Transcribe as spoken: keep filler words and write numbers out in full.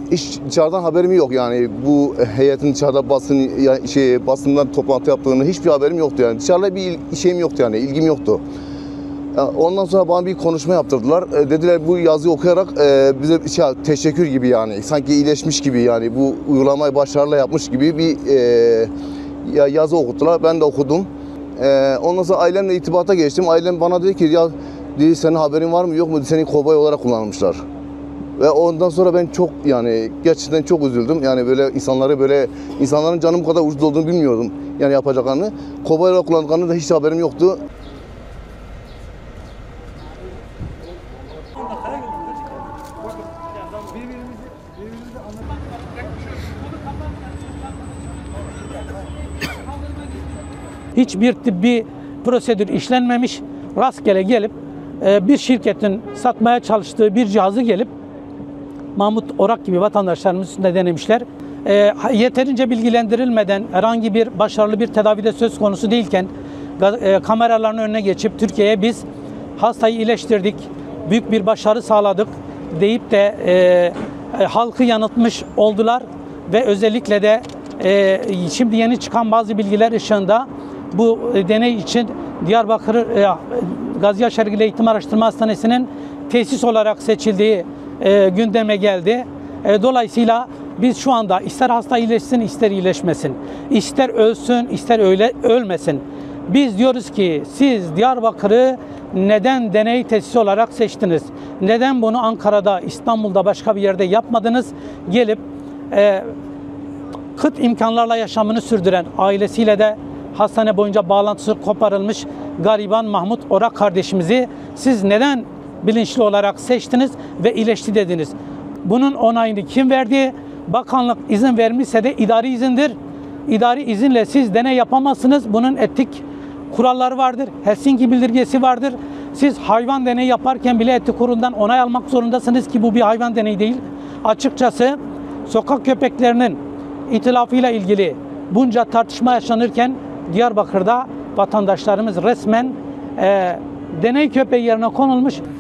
hiç dışarıdan haberim yok yani. Bu heyetin dışarıda basın şey basından toplantı yaptığını hiçbir haberim yoktu yani. Dışarıda bir şeyim yoktu yani, ilgim yoktu. Ondan sonra bana bir konuşma yaptırdılar. E, dediler bu yazıyı okuyarak e, bize şey, teşekkür gibi yani sanki iyileşmiş gibi yani bu uygulamayı başarıyla yapmış gibi bir e, yazı okuttular. Ben de okudum. E, ondan sonra ailemle irtibata geçtim. Ailem bana dedi ki ya dedi, senin haberin var mı yok mu? Seni kobay olarak kullanmışlar. Ve ondan sonra ben çok yani gerçekten çok üzüldüm. Yani böyle insanları böyle insanların canım kadar ucuz olduğunu bilmiyordum. Yani yapacaklarını. Kobay olarak kullandıklarını da hiç haberim yoktu. Hiçbir tıbbi prosedür işlenmemiş, rastgele gelip bir şirketin satmaya çalıştığı bir cihazı gelip Mahmut Orak gibi vatandaşlarımız üstünde denemişler. E, yeterince bilgilendirilmeden herhangi bir başarılı bir tedavide söz konusu değilken e, kameraların önüne geçip Türkiye'ye biz hastayı iyileştirdik, büyük bir başarı sağladık deyip de e, e, halkı yanıltmış oldular ve özellikle de e, şimdi yeni çıkan bazı bilgiler ışığında bu e, deney için Diyarbakır e, Gazi Yaşar İl Eğitim Araştırma Hastanesi'nin tesis olarak seçildiği e, gündeme geldi. E, dolayısıyla biz şu anda ister hasta iyileşsin, ister iyileşmesin, ister ölsün, ister öyle ölmesin. Biz diyoruz ki siz Diyarbakır'ı neden deney tesisi olarak seçtiniz? Neden bunu Ankara'da, İstanbul'da başka bir yerde yapmadınız? Gelip e, kıt imkanlarla yaşamını sürdüren, ailesiyle de hastane boyunca bağlantısı koparılmış gariban Mahmut Orak kardeşimizi siz neden bilinçli olarak seçtiniz ve iyileşti dediniz? Bunun onayını kim verdi? Bakanlık izin vermişse de idari izindir. İdari izinle siz deney yapamazsınız. Bunun etik kuralları vardır. Helsinki bildirgesi vardır. Siz hayvan deneyi yaparken bile etik kurulundan onay almak zorundasınız ki bu bir hayvan deneyi değil. Açıkçası sokak köpeklerinin itilafıyla ilgili bunca tartışma yaşanırken Diyarbakır'da vatandaşlarımız resmen e, deney köpeği yerine konulmuş